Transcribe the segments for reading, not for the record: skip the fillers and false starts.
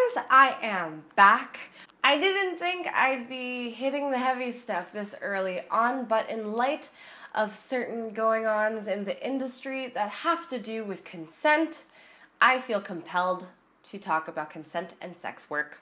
guys, I am back. I didn't think I'd be hitting the heavy stuff this early on, but in light of certain going-ons in the industry that have to do with consent, I feel compelled to talk about consent and sex work.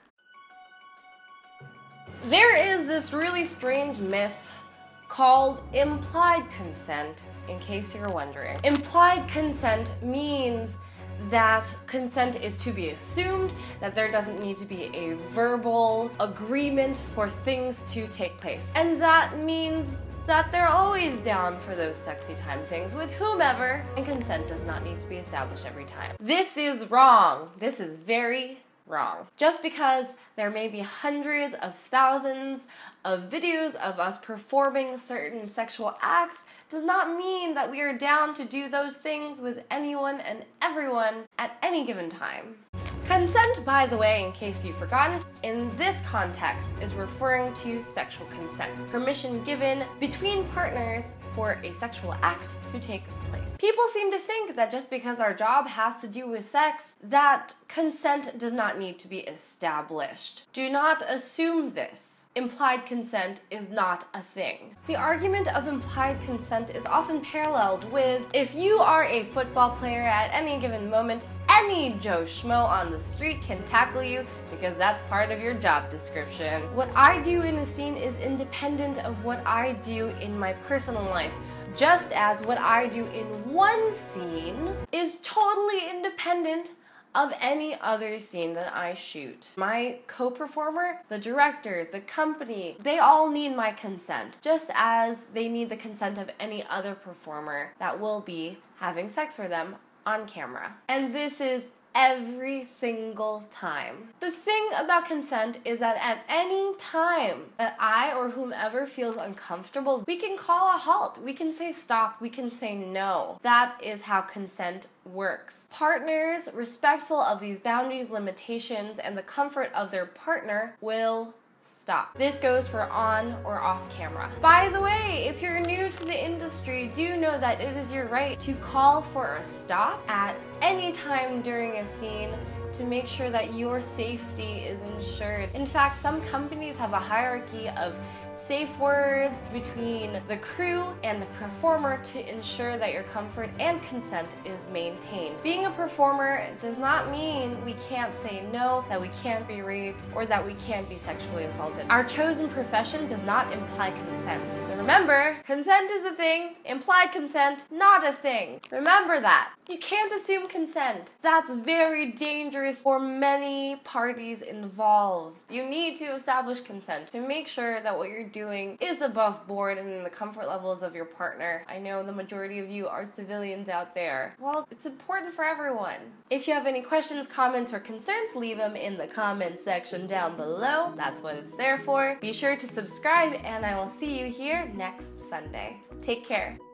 There is this really strange myth called implied consent, in case you're wondering. Implied consent means that consent is to be assumed, that there doesn't need to be a verbal agreement for things to take place. And that means that they're always down for those sexy time things with whomever, and consent does not need to be established every time. This is wrong. This is very wrong. Just because there may be hundreds of thousands of videos of us performing certain sexual acts does not mean that we are down to do those things with anyone and everyone at any given time. Consent, by the way, in case you've forgotten, in this context is referring to sexual consent. Permission given between partners for a sexual act to take place. People seem to think that just because our job has to do with sex, that consent does not need to be established. Do not assume this. Implied consent is not a thing. The argument of implied consent is often paralleled with, if you are a football player at any given moment, any Joe Schmo on the street can tackle you because that's part of your job description. What I do in a scene is independent of what I do in my personal life, just as what I do in one scene is totally independent of any other scene that I shoot. My co-performer, the director, the company, they all need my consent, just as they need the consent of any other performer that will be having sex for them on camera. And this is every single time. The thing about consent is that at any time that I or whomever feels uncomfortable, we can call a halt, we can say stop, we can say no. That is how consent works. Partners respectful of these boundaries, limitations, and the comfort of their partner will stop. This goes for on or off camera. By the way, if you're new to the industry, do know that it is your right to call for a stop at any time during a scene to make sure that your safety is ensured. In fact, some companies have a hierarchy of safe words between the crew and the performer to ensure that your comfort and consent is maintained. Being a performer does not mean we can't say no, that we can't be raped, or that we can't be sexually assaulted. Our chosen profession does not imply consent. And remember, consent is a thing, implied consent, not a thing. Remember that. You can't assume consent. That's very dangerous for many parties involved. You need to establish consent to make sure that what you're doing is above board and in the comfort levels of your partner. I know the majority of you are civilians out there. Well, it's important for everyone. If you have any questions, comments, or concerns, leave them in the comment section down below. That's what it's there for. Be sure to subscribe, and I will see you here next Sunday. Take care.